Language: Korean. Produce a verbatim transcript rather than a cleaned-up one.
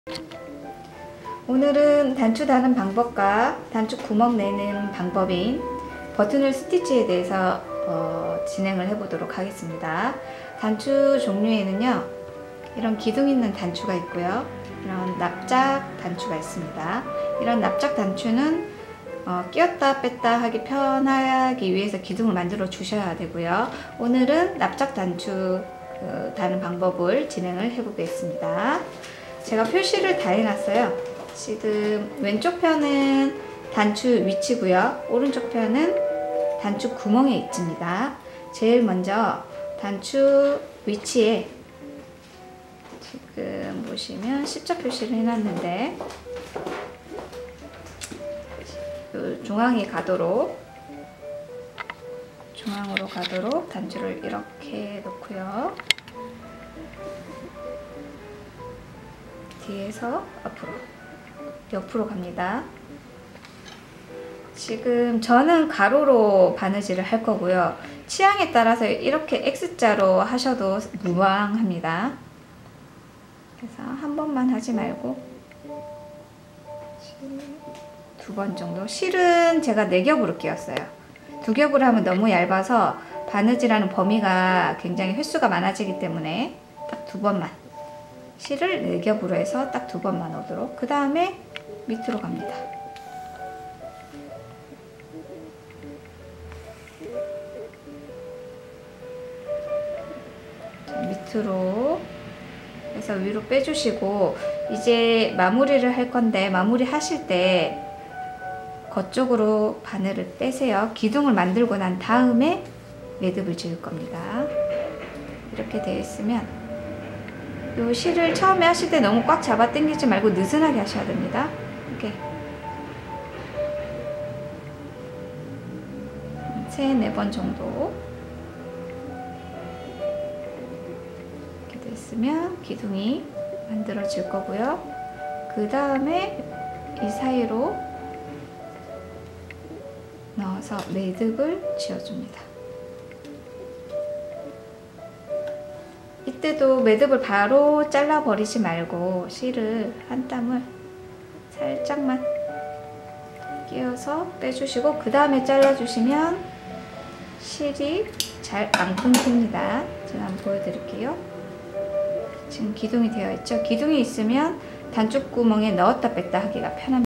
오늘은 단추 다는 방법과 단추 구멍 내는 방법인 버튼홀 스티치에 대해서 어, 진행을 해 보도록 하겠습니다. 단추 종류에는요, 이런 기둥 있는 단추가 있고요, 이런 납작 단추가 있습니다. 이런 납작 단추는 어, 끼웠다 뺐다 하기 편하기 위해서 기둥을 만들어 주셔야 되고요. 오늘은 납작 단추 그, 다는 방법을 진행을 해 보겠습니다. 제가 표시를 다 해놨어요. 지금 왼쪽 편은 단추 위치고요, 오른쪽 편은 단추 구멍에 있습니다. 제일 먼저 단추 위치에 지금 보시면 십자 표시를 해놨는데, 중앙에 가도록 중앙으로 가도록 단추를 이렇게 놓고요, 뒤에서 앞으로 옆으로 갑니다. 지금 저는 가로로 바느질을 할 거고요, 취향에 따라서 이렇게 X자로 하셔도 무방합니다. 그래서 한 번만 하지 말고 두 번 정도. 실은 제가 네 겹으로 끼웠어요. 두 겹으로 하면 너무 얇아서 바느질하는 범위가 굉장히 횟수가 많아지기 때문에 딱 두 번만, 실을 네 겹으로 해서 딱 두 번만 오도록. 그 다음에 밑으로 갑니다. 밑으로 해서 위로 빼주시고, 이제 마무리를 할 건데, 마무리 하실 때 겉쪽으로 바늘을 빼세요. 기둥을 만들고 난 다음에 매듭을 지을 겁니다. 이렇게 되어 있으면 이 실을 처음에 하실 때 너무 꽉 잡아 당기지 말고 느슨하게 하셔야 됩니다. 이렇게 세, 네 번 정도 이렇게 됐으면 기둥이 만들어질 거고요. 그 다음에 이 사이로 넣어서 매듭을 지어줍니다. 이때도 매듭을 바로 잘라 버리지 말고 실을 한 땀을 살짝만 끼워서 빼주시고, 그 다음에 잘라 주시면 실이 잘 안 끊깁니다. 제가 한번 보여드릴게요. 지금 기둥이 되어 있죠. 기둥이 있으면 단추 구멍에 넣었다 뺐다 하기가 편합니다.